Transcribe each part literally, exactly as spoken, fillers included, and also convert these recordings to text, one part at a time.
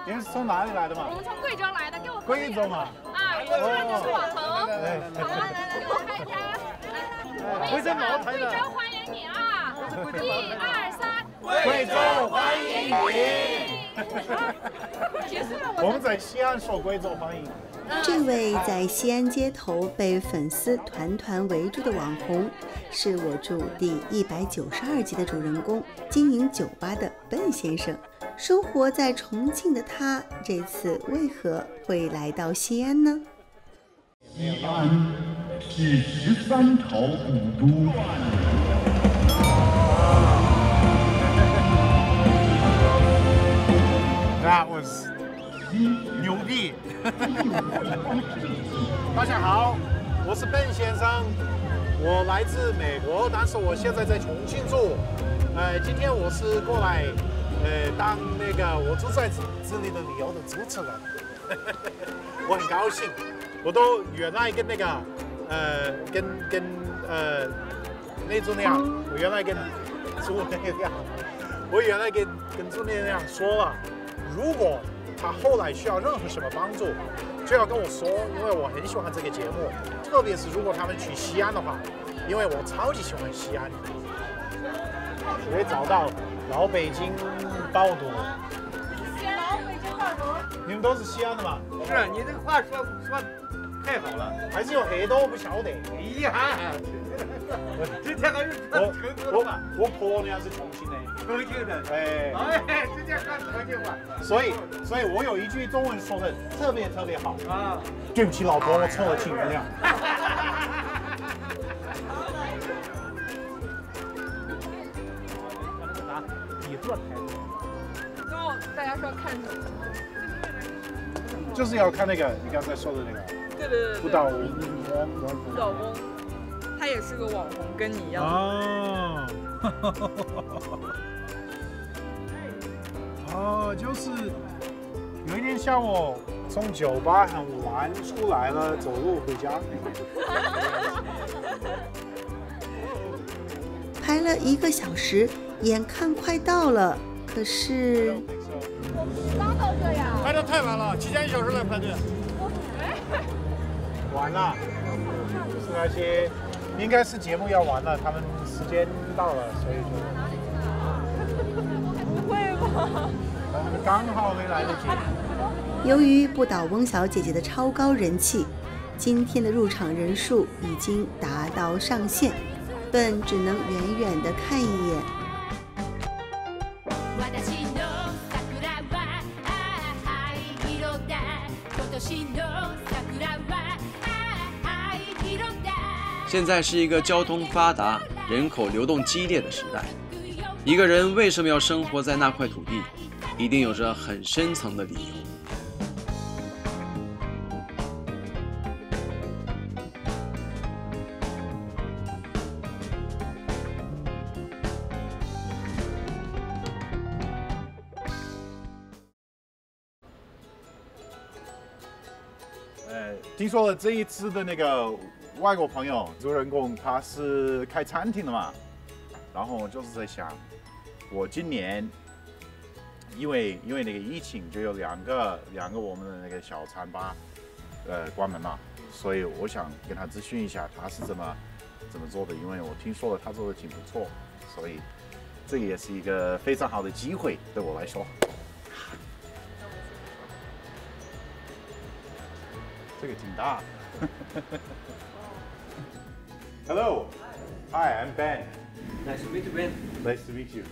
你是从哪里来的嘛？ 我们从贵州来的，给我贵州嘛。 啊，我看就是网红。好啊，来来，给我看一下。 贵州茅台的。 贵州欢迎你啊！一二三， 贵州欢迎你。我们在西安说贵州欢迎。 这位在西安街头被粉丝团团围住的网红，是我住第一百九十二集的主人公，经营酒吧的笨先生。生活在重庆的他，这次为何会来到西安呢？ 西安是十三朝古都。 That was 牛逼！大家好，我是笨先生，我来自美国，但是我现在在重庆住。呃，今天我是过来，呃，当那个我住在这里的旅游的主持人，我很高兴。我都原来跟那个，呃，跟跟呃那种那样，我原来跟朱那样，我原来跟跟朱那样说了，如果他后来需要任何什么帮助，就要跟我说，因为我很喜欢这个节目，特别是如果他们去西安的话，因为我超级喜欢西安。我会找到老北京爆肚。 老北京爆肚。 你们都是西安的吗？ 是你这个话说说太好了， 还是有黑豆，我不晓得。 遗憾。今天还是我我我婆娘是重庆的。 重庆人， 哎， 哎，直接说重庆话。 所以，所以我有一句中文说的特别特别好啊！ 对不起，老婆，我错了，请原谅。底座台。 然后大家说看什么？ 就是要看那个你刚才说的那个。 对对对。 不倒翁。 不倒翁，他也是个网红，跟你一样。 哦。哦，就是有一天下午从酒吧很晚出来了，走路回家。 排了一个小时，眼看快到了，可是刚到这呀？ 排得太晚了，提前一小时来排队。完了，就是那些应该是节目要完了，他们时间到了，所以就。 不会吧？ 我们刚好没来得及。 由于不倒翁小姐姐的超高人气，今天的入场人数已经达到上限，笨只能远远地看一眼。 现在是一个交通发达、人口流动激烈的时代。一个人为什么要生活在那块土地，一定有着很深层的理由。 呃，听说了这一次的那个外国朋友主人公他是开餐厅的嘛，然后我就是在想，我今年因为因为那个疫情，就有两个两个我们的那个小餐吧，呃关门嘛，所以我想跟他咨询一下他是怎么怎么做的，因为我听说了他做的挺不错，所以这也是一个非常好的机会对我来说。这个挺大。Hello, hi, I'm Ben. Nice to meet you, Ben. Nice to meet you.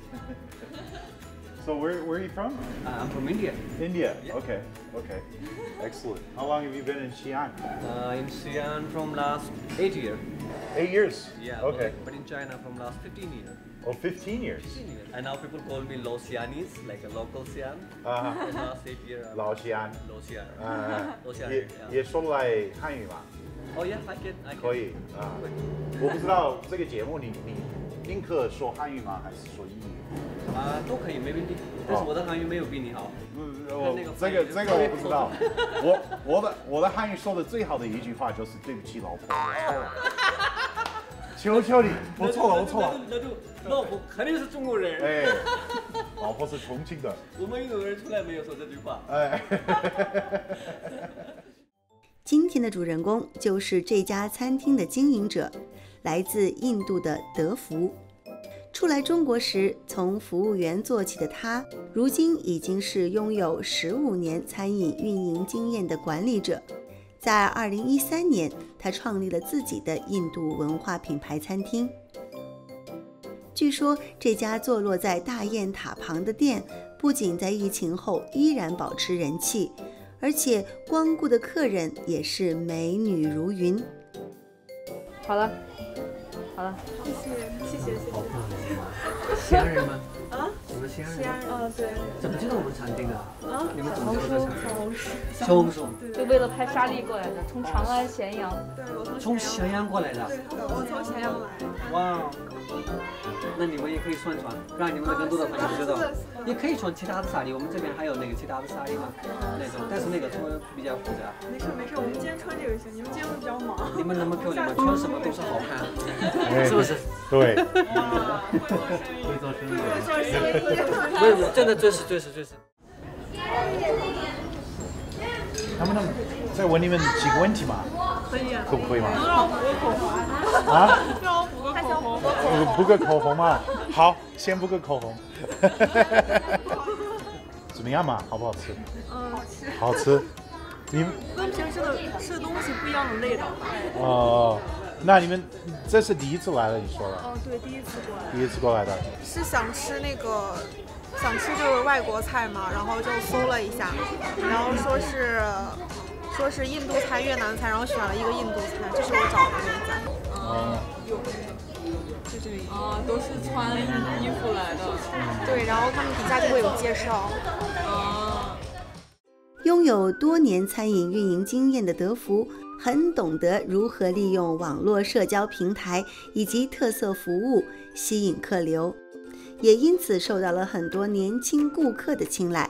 So where where are you from? Uh, I'm from India. India. Yeah. Okay, okay, excellent. How long have you been in Xi'an? Uh, in Xi'an from last eight years. Eight years. Yeah. Okay. But, but in China from last fifteen years. Oh, fifteen years. fifteen years. And now people call me Lo Xi'anese, like a local Xi'an. Uh, For the last eight years. 老西安。 Lo Xi'an. 呃， Lo Xi'an. 也 Yeah. 也说得来汉语吗？ Oh yeah, I can. I can. 可以啊。我不知道这个节目你你宁可说汉语吗，还是说英语？ 啊，都可以，没问题。但是我的汉语没有比你好。 嗯，我这个这个我不知道。我我的我的汉语说的最好的一句话就是对不起，老婆，我错了。求求你，我错了，我错了。 那就老婆肯定是中国人。 哎。 老婆是重庆的。 我们印度人从来没有说这句话。 哎。 今天的主人公就是这家餐厅的经营者，来自印度的德福。初来中国时从服务员做起的他，如今已经是拥有十五年餐饮运营经验的管理者。在二零一三年，他创立了自己的印度文化品牌餐厅。据说这家坐落在大雁塔旁的店，不仅在疫情后依然保持人气，而且光顾的客人也是美女如云。 好了，好了， 谢谢，谢谢，谢谢。 西安人吗？ 啊？ 你们西安人？ 西安人。嗯，对。 怎么知道我们餐厅的？ 啊？ 你们怎么知道这餐厅？ 小红书。 小红书。 就为了拍沙粒过来的，从长安、咸阳。 对，我从从咸阳过来的。 对，我从咸阳来。 哇。那你们也可以宣传，让你们的更多的朋友知道。也可以传其他的沙粒，我们这边还有那个其他的沙粒嘛，那种，但是那个穿比较复杂。 没事没事，我们今天穿这个行，你们今天会比较忙。 你们那么漂亮吗？穿什么都是好看，是不是？ 对。 会做生意。 会做生意，会做生意。 没有，真的最是最是最是。 能不能再问你们几个问题嘛？ 可以啊。 可不可以嘛？ 能让我补个口红啊？ 让我补个口红。 补个口红嘛？好，先补个口红。怎么样嘛？好不好吃？ 嗯，好吃。 好吃。你们跟平时的吃的东西不一样的味道。 哦，那你们这是第一次来了？你说了？ 哦，对，第一次过来。 第一次过来的。 是想吃那个，想吃就是外国菜嘛，然后就搜了一下，然后说是说是印度菜、越南菜，然后选了一个印度菜，这是我找的那一家。 哦。 就这个意思。 啊，都是穿衣服来的。 对，然后他们底下就会有介绍。 啊。 拥有多年餐饮运营经验的德福，很懂得如何利用网络社交平台以及特色服务吸引客流，也因此受到了很多年轻顾客的青睐。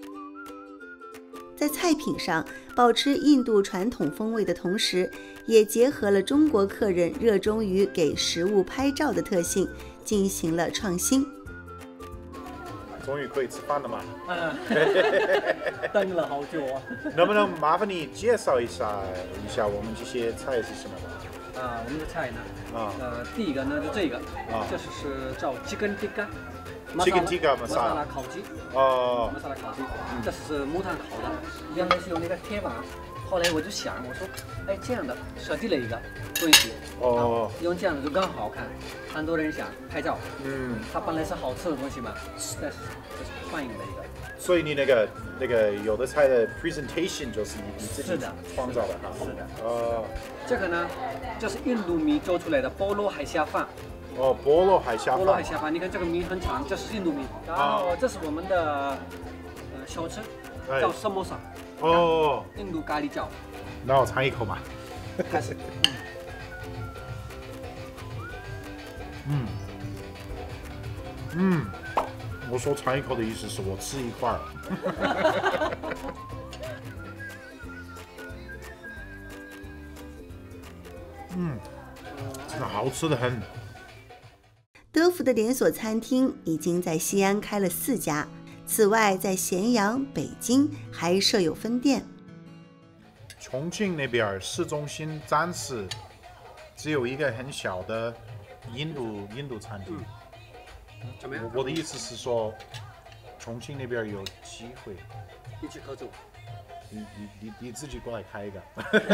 在菜品上保持印度传统风味的同时，也结合了中国客人热衷于给食物拍照的特性，进行了创新。 终于可以吃饭了嘛？ 嗯，等了好久啊。 能不能麻烦你介绍一下一下我们这些菜是什么吧？ 啊，我们的菜呢？ 啊， 呃，第一个呢就这个， 啊， 这是是叫 chicken tikka。 chicken tikka 马萨拉烤鸡。 哦。 马萨拉烤鸡，这是木炭烤的，原来是用那个铁板。后来我就想，我说，哎，这样的设计了一个东西，哦，用这样的就更好看，很多人想拍照，嗯，它本来是好吃的东西嘛，但是这是放映的一个。 所以你那个那个有的菜的 presentation 就是你你自己创造的哈？ 是的。 哦， 这个呢，这是印度米做出来的菠萝海虾饭。 哦，菠萝海虾饭。 菠萝海虾饭，你看这个米很长，这是印度米，然后这是我们的呃小吃，叫 samosa。哦，印度咖喱饺。 那我尝一口嘛。 开始。 嗯。嗯。我说尝一口的意思是我吃一块儿。嗯，真的好吃的很。 德福的连锁餐厅已经在西安开了四家。此外，在咸阳、北京还设有分店。 重庆那边市中心暂时只有一个很小的印度印度餐厅。 嗯、怎么样？ 我的意思是说，重庆那边有机会一起合作。 你你你你自己过来开一个。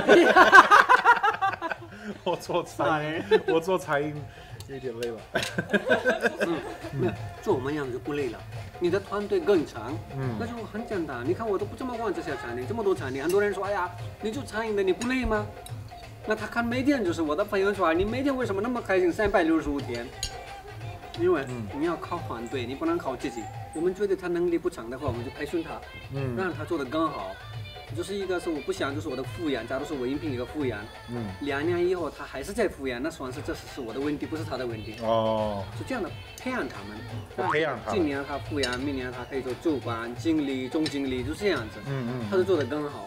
我做餐饮，我做餐饮有点累了。 嗯，没有做我们样就不累了。你的团队更强，嗯，那就很简单。你看我都不这么逛这些餐厅，这么多餐厅，很多人说，哎呀，你做餐饮的你不累吗？那他看每天就是我的朋友圈，你每天为什么那么开心？三百六十五天，因为你要靠团队，你不能靠自己。我们觉得他能力不强的话，我们就培训他，嗯，让他做得更好。就是一个是我不想，就是我的复原，假如说我应聘一个复原，嗯，两年以后他还是在复原，那算是这是是我的问题，不是他的问题。哦，是这样的，培养他们， 培养他。 今年他复原，明年他可以做主管、经理、总经理，就这样子。嗯嗯，他就做得更好。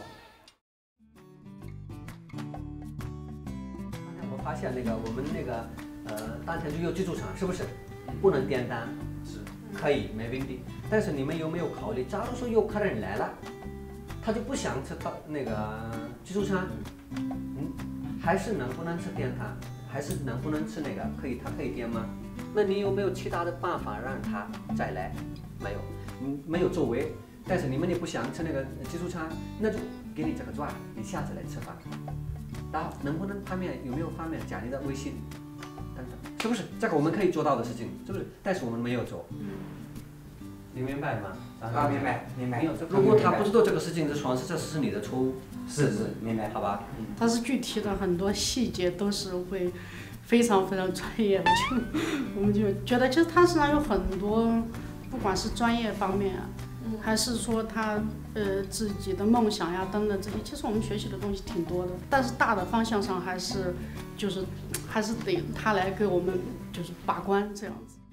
我发现那个我们那个呃当前就有自助餐，是不是？不能点单，是。 可以没问题。但是你们有没有考虑，假如说有客人来了，他就不想吃到那个自助餐，嗯，还是能不能吃点餐，还是能不能吃那个，可以他可以点吗？那你有没有其他的办法让他再来？没有，嗯，没有座位。但是你们也不想吃那个自助餐，那就给你这个券，你下次来吃饭。然后能不能方面有没有方面加你的微信等等，是不是？这个我们可以做到的事情，是不是？但是我们没有做。你明白吗？ 啊，明白，明白。 如果他不知道这个事情，这算是这是你的错误。 是是，明白， 好吧？ 嗯。但是具体的很多细节都是会非常非常专业的，就我们就觉得，其实他身上有很多，不管是专业方面啊。还是说他呃自己的梦想呀等等这些，其实我们学习的东西挺多的，但是大的方向上还是就是还是得他来给我们就是把关这样子。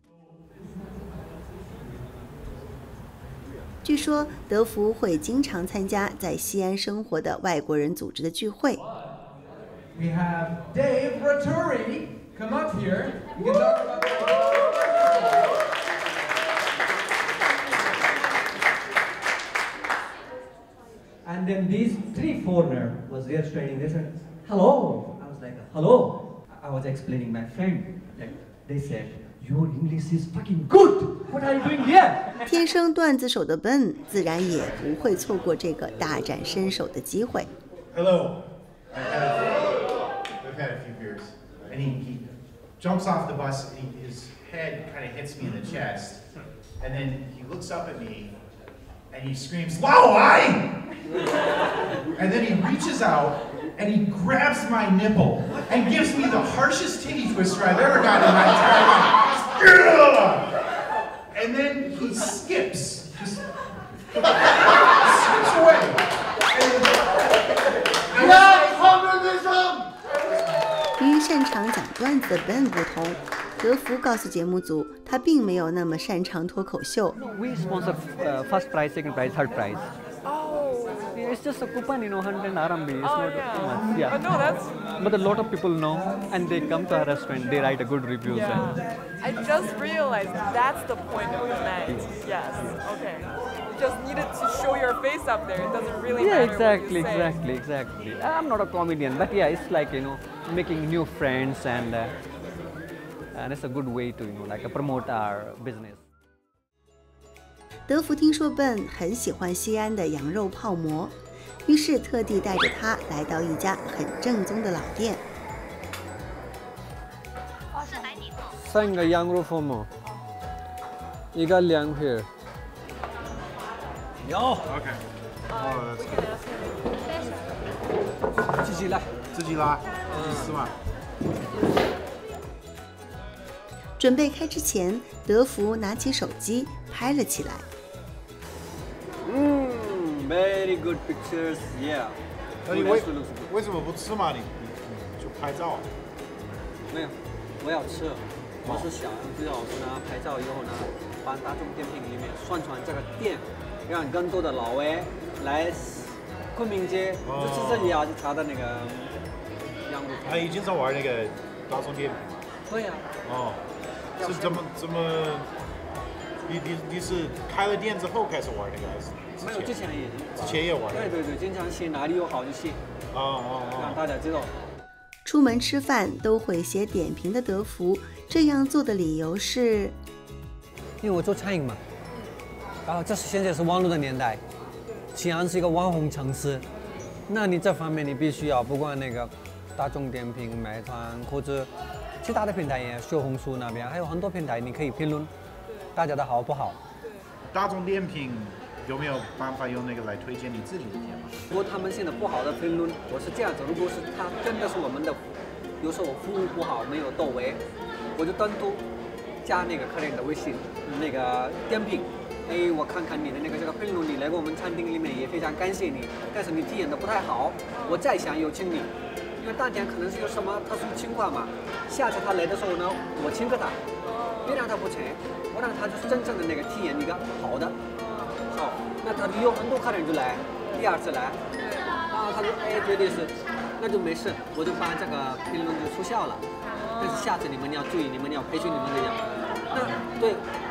据说德福会经常参加在西安生活的外国人组织的聚会。 We have Dave Ratturi. Come up here. You can talk about And then these three foreigner was there standing. They said, "Hello." I was like, "Hello." I was explaining my friend. Like they said, "Your English is fucking good. What are you doing here?" 天生段子手的 Ben 自然也不会错过这个大展身手的机会。 Hello. I've had a few, I've had a few beers. And he, he jumps off the bus. And he, his head kind of hits me in the chest, and then he looks up at me, and he screams, "Lao Ai!" And then he reaches out and he grabs my nipple and gives me the harshest titty twister I've ever gotten in my entire life. And then he skips, just skips away. Yeah, communism! 与擅长讲段子的 Ben 不同，德福告诉节目组，他并没有那么擅长脱口秀。 No, we sponsor uh, first prize, second prize, third prize. It's just a coupon, you know, one hundred R M B. It's oh, not yeah. too much. Yeah. But no, that's... But a lot of people know, and they come to our restaurant, they write a good reviews. Yeah. And I just realized that's the point of the night. Yes. Okay. You just needed to show your face up there. It doesn't really yeah, matter exactly, what you say. exactly, exactly. I'm not a comedian, but yeah, it's like, you know, making new friends, and uh, and it's a good way to, you know, like uh, promote our business. 德福听说 Ben 很喜欢西安的羊肉泡馍，于是特地带着他来到一家很正宗的老店。 三个羊肉泡馍，一个凉皮。有。 OK。哦， 自己来， 自己来，自己吃嘛。 准备开之前，德福拿起手机拍了起来。 嗯 ，very good pictures, yeah. 那你为为什么不吃嘛？你你就拍照。 没有，我要吃。我是想最好是呢，拍照以后呢，把大众点评里面宣传这个店，让更多的老外来昆明街，就吃这里啊，就查的那个羊肉。 他已经在玩那个大众点评嘛？ 对呀。 哦。是怎么怎么？你你你是开了店之后开始玩那个还是？ 没有，之前也之前也玩。 对对对，经常写哪里有好就写。 哦哦哦。 让大家知道。 出门吃饭都会写点评的德福，这样做的理由是， 因为我做餐饮嘛，然后这是现在是网络的年代，西安是一个网红城市，那你这方面你必须要，不管那个大众点评、美团或者其他的平台也，小红书那边还有很多平台，你可以评论大家的好不好。 大众点评有没有办法用那个来推荐你自己的店吗？ 如果他们现在不好的评论，我是这样子，如果是他真的是我们的，有时候我服务不好，没有到位，我就单独加那个客人的微信，那个点评。哎，我看看你的那个这个评论，你来过我们餐厅里面也非常感谢你，但是你体验的不太好，我再想有请你，因为当天可能是有什么特殊情况嘛，下次他来的时候呢，我请客他，别让他不请，我让他就是真正的那个体验一个好的。哦，那他就有很多客人就来，第二次来，然后他就哎觉得是，那就没事，我就把这个评论就出效了。但是下次你们要注意，你们要培训你们的羊，那对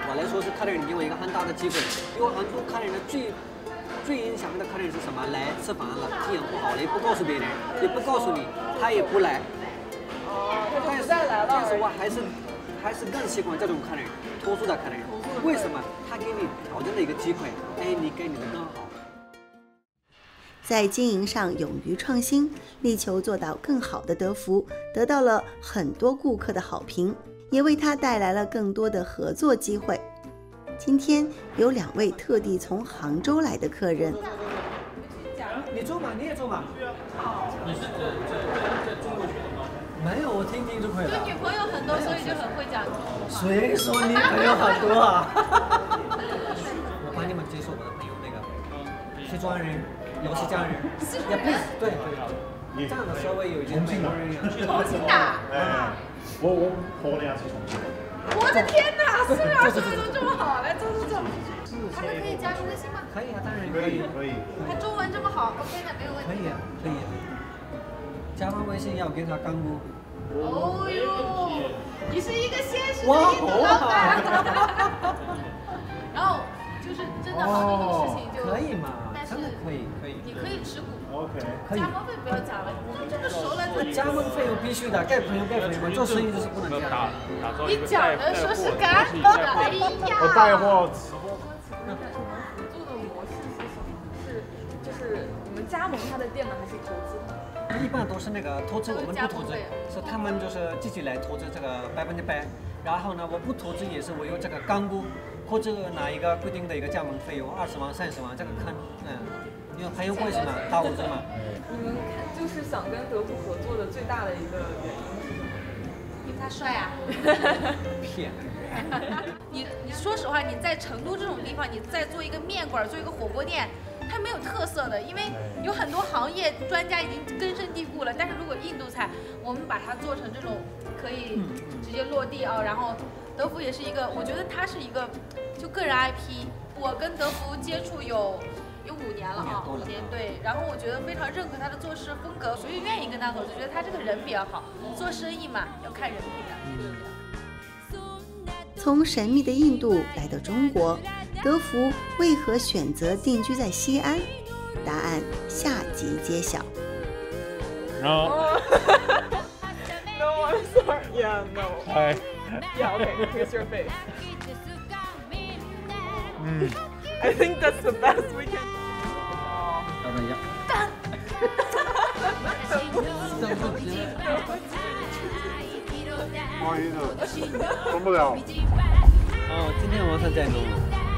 我来说是客人给我一个很大的机会，因为很多客人的最最影响的客人是什么？来吃饭了，体验不好了，也不告诉别人，也不告诉你，他也不来。 哦，他就不再来了。 但是我还是还是更喜欢这种客人，投诉的客人。为什么？他给你挑战的一个机会，哎，你给你的更好。 在经营上勇于创新，力求做到更好的德芙，得到了很多顾客的好评，也为他带来了更多的合作机会。今天有两位特地从杭州来的客人。 你做嘛，你也做嘛。好。你是这这这中国学的吗？没有，我听听就可以了。 就女朋友很多，所以就很会讲中文。 谁说女朋友很多啊？我帮你们介绍我的朋友，那个西装人。有西江人，也不对对，这样的稍微有一点美国人一样。 重庆的， 哎，我我婆娘是重庆的。 我的天哪，是啊，说的都这么好，来坐坐坐。他们可以加您微信吗？ 可以啊，当然可以可以。 他中文这么好 ，OK 的，没有问题。 可以啊，可以。加完微信要给他干锅。 哦哟，你是一个现实的印度老板。然后就是真的好多的事情就可以嘛。真的可以，可以。 你可以持股 ，OK， 可以。加盟费不要讲了，我们这么熟了。 加盟费用必须的，盖朋友盖朋友嘛，做生意就是不能这样。 你讲的说是干的，哎呀。 我带货直播。 你们合作的模式是什么？是就是你们加盟他的店呢，还是投资？ 一般都是那个投资，我们不投资，是他们就是自己来投资这个百分之百。然后呢，我不投资也是我有这个干股。或者拿一个固定的一个加盟费用，二十万、三十万，这个看，嗯，因为朋友关系嘛，大伙子嘛。 你们看，就是想跟德芙合作的最大的一个原因是什么？ 因为他帅啊。 骗人。 你你说实话，你在成都这种地方，你再做一个面馆，做一个火锅店，它没有特色的，因为有很多行业专家已经根深蒂固了。但是如果印度菜，我们把它做成这种可以直接落地啊，然后。德芙也是一个，我觉得它是一个就个人 I P。我跟德芙接触有有五年了啊，五年对。然后我觉得非常认可他的做事风格，所以愿意跟他合作。觉得他这个人比较好，做生意嘛要看人品的。 从神秘的印度来到中国，德芙为何选择定居在西安？答案下集揭晓。 No. No, I'm sorry. Yeah, no. Hi. Yeah, okay, here's your face. Mm. I think that's the best we can. 要不要？ 干！ 不好意思，动不了。 哦，今天晚上再弄。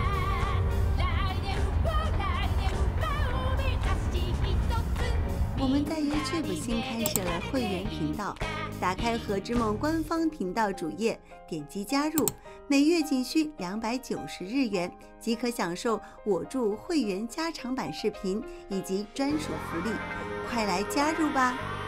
我们在 YouTube 新开设了会员频道，打开和之梦官方频道主页，点击加入，每月仅需两百九十日元，即可享受我驻会员加长版视频以及专属福利，快来加入吧！